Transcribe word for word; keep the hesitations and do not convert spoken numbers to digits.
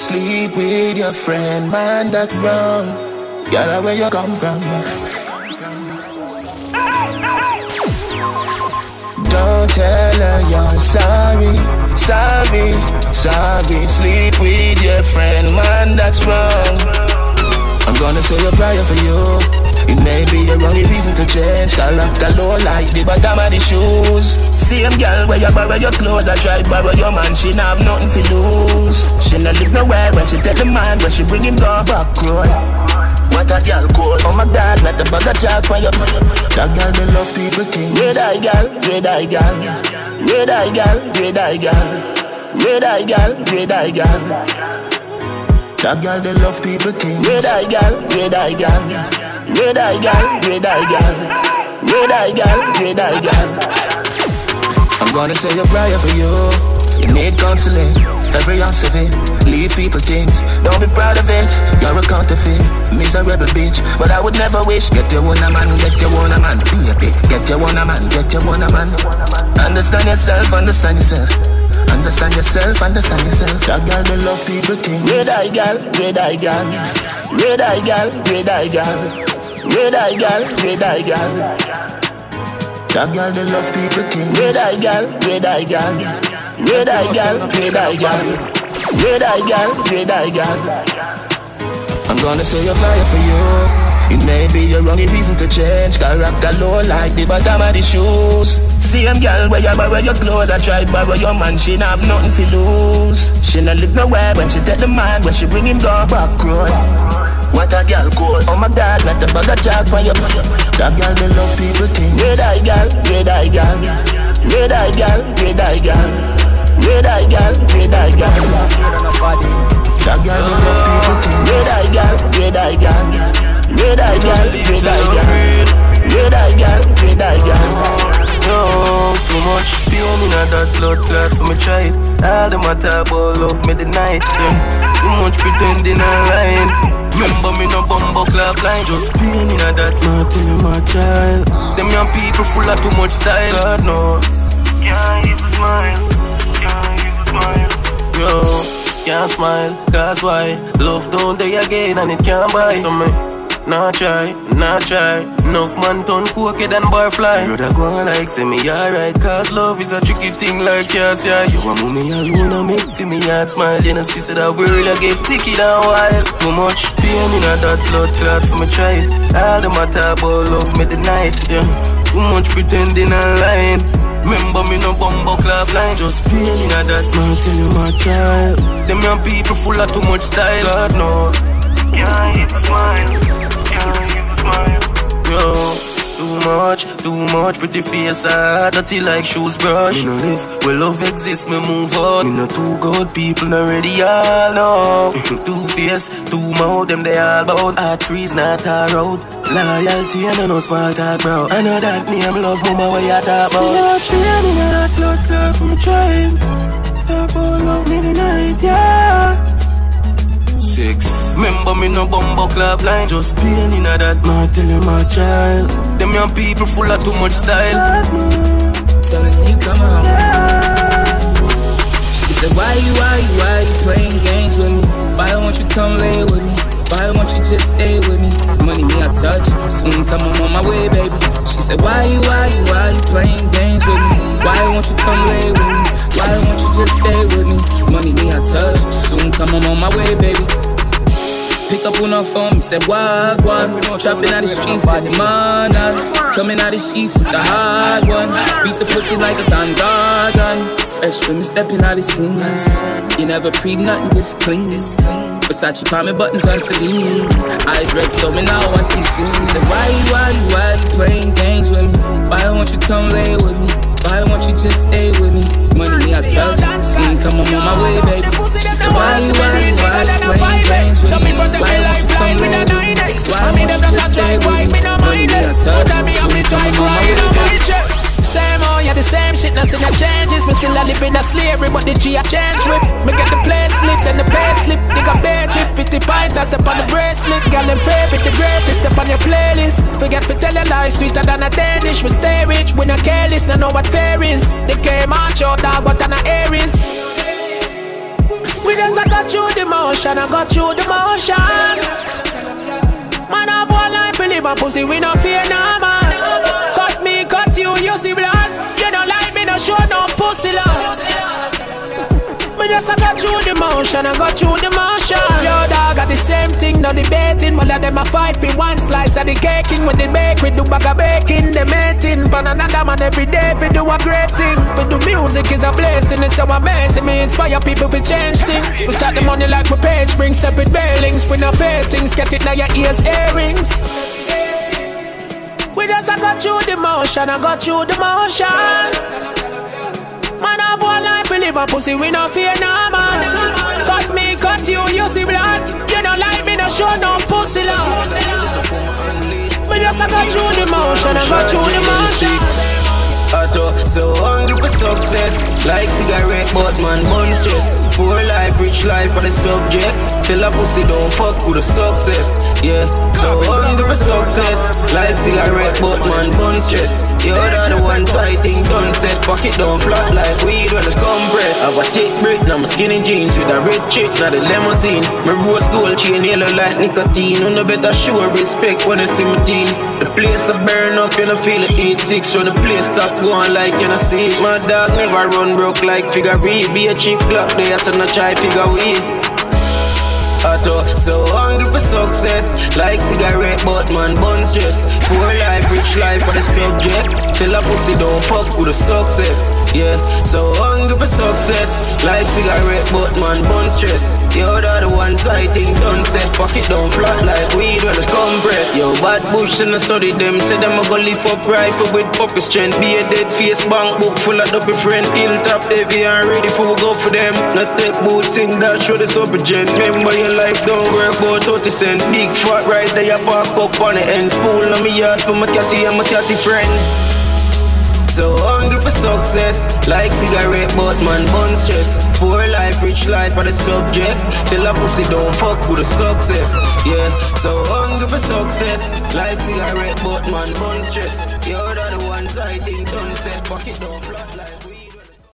sleep with your friend, man, that wrong. Girl, where you come from? Don't tell her you're sorry, sorry, sorry. Sleep with your friend, man, that's wrong. I'm gonna say a prayer for you. It may be your only reason to change. Character low like the bottom of the shoes. Same girl where you borrow your clothes, I try borrow your man, she not have nothing to lose. She not live nowhere when she take the man, when she bring him go back road. What a girl cold, oh my God, not a bag of chalk for you. That girl they love people things. Red eye girl, red eye girl, red eye girl, red eye girl, red eye girl, red eye girl. That girl they love people things. Red eye girl, red eye girl, red eye girl, red eye girl, red eye girl, red eye girl. I'm gonna say a prayer for you. You need counseling, every ounce of it. Leave people things, don't be proud of it. You're a counterfeit, miserable bitch. But I would never wish. Get your one a man, get your one a man. Be a bitch, get your one a man, get your one a man. Understand yourself, understand yourself. Understand yourself, understand yourself. That girl they love people things. Red eye girl, red eye girl, red eye girl, red eye girl, red eye girl, red eye girl. That girl they love people things. Red eye girl, red eye girl, red eye girl, red eye girl, red eye girl, red eye girl. I'm gonna say a prayer for you. It may be your only reason to change. Character low like the bottom of the shoes. Same girl where you borrow your clothes, I try borrow your man, she not have nothing to lose. She not live nowhere when she take the man, when she bring him go back road. What a girl cold, oh my God, not a bag of chalk for you. That girl they love people things. Red eye girl, red eye girl, red eye girl, red eye girl, red eye girl, red eye girl. That girl they love people things. Red eye girl, red eye girl, red eye girl, red eye girl, red eye girl, red eye girl. Yo, too much pain in that blood clot for me try it. All them a talk about love me the night. Yeah. Too much pretending and lying. Remember me no bumbo clap line. Just pain in that, not telling my child. Them young people full of too much style. God no. Can't even smile. Can't even smile. Yo, can't smile. Cause why? Love don't die again and it can't buy. So me nah try, nah try. Enough man turn cooked and barfly. Brother go on like say me alright. Cause love is a tricky thing like yes, yeah. You a mommy alone and make for me heart smile. You know see say that world I get wicked and wild. Too much pain in that blood clot for me try it. All them a talk about love me the night, yeah. Too much pretending and lying. Remember me no bumbo clap line. Just pain in that, man tell you my child. Them young people full of too much style. God no. Can't even smile. Yo, too much, too much pretty face, I dirty like shoes brush. Me no live, where love exists, me move on. Me no too good, people not ready, all know. Two face, two mouth, them they all bout. Heart freeze, not a road. Loyalty and no small talk, bro. I know that name, love, mama, what you talk about. Too much pain in that blood clot from me trying. Talk about love me the night, yeah. Six. Remember me no bumbo club line. Just pain in that, man tell you my child. Them young people full of too much style. Telling you come on. She said why you, why you, why you playing games with me? Why don't you come lay with me? Why won't you just stay with me? Money me I touch, soon come on, on my way baby. She said why you, why you, why you playing games with me? Why won't you come lay with me? Why won't you just stay with me? Money me I touch, soon come on, on my way baby. Pick up on her phone, me say walk one. Trapping out the streets till the morning. Coming out the sheets with the hard one. Beat the pussy like a Don Gargan. Fresh when me stepping out the scene. You never pre nothing this clean, this clean. Versace palm me buttons on Celine. Eyes red so me now want them soon. She said why you, why you, why you playing games with me? Why won't you come lay with me? Why won't you just stay with me? Money me I touch, soon come on, on my way baby. She said why you, why you, why you playing games with me? Why won't you come lay with me? Why won't you just stay with me? Money me I touch, soon come on, on my way baby. Same on, yeah, the same shit, nothing that changes. Me still a live in a slavery, but the G I change with. Me get the play slip, then the pay slip. They got bad trip, fifty pints, I step on the bracelet. Girl, them favorite, the greatest, step on your playlist. Forget to tell your life, sweeter than a Danish. We stay rich, we not careless, no know what fair is. They came out, show dog, but I'm not Aries. We just I got through the motion, I got through the motion. Man, I have one life to live, and pussy, we no fear no man. Cut me, cut you, you see blood. You don't like me, no show no pussy love. Me just I got through the motion, I got through the motion. Yo, dog, got the same thing, no debating. All of them a fight for one slice of the caking. When they bake, we do bag of baking. They mating, but another man every day we do a great thing. We do music is a blessing, it's so amazing. Me inspire people to change things. We start the money like we page, bring separate bailings. We no fair things, get it now your ears, earrings. We just I got through the motion, I got through the motion. Man, I have one life to live, and pussy, we no fear no man. Cut me, cut you, you see blood. You don't like me, no show no pussy love. Me just I got through the motion, I got through the motion. Auto, so hungry for success. Like cigarette, but man, money stress. Poor life, rich life for the subject. Tell a pussy don't fuck with the success. Yeah, so hungry for success. Like cigarette, but man, money stress. You are the one sighting done set. Pocket down flat like weed when the compress. Have a thick brick, now my skinny jeans with a red chick, now the limousine. My rose gold chain yellow like nicotine. On the better show respect when I see my teen. The place I burn up, you know feel it. eight six when the place stop going like you know see. My dog never run broke like figure eight. Be a cheap clock there, so no try figure weed. Auto, so hungry for success. Like cigarette, but man, bun stress. Poor life, rich life for the subject. Tell a pussy don't fuck with the success. Yeah, so hungry for success. Like cigarette, but man, bun stress. Yo, the one sighting done set. Pocket down flat like weed when the compress. Yo, bad bush and I study them. Say them a go lift up rifle with puppy strength. Be a dead face bank book full of dopey friend. Hilltop heavy and ready for we go for them. Not take boots in that show the super gent. Remember your life don't work about thirty cent. Big fat right there, you park up on the end. Spool on me yard for my catty and my catty friends. So hungry for success. Like cigarette, but man, bun stress. Poor life, rich life for the subject. Tell a pussy don't fuck with the success. Yeah, so hungry for success. Like cigarette, but man, bun stress. You're the one sighting done set. Pocket down flat like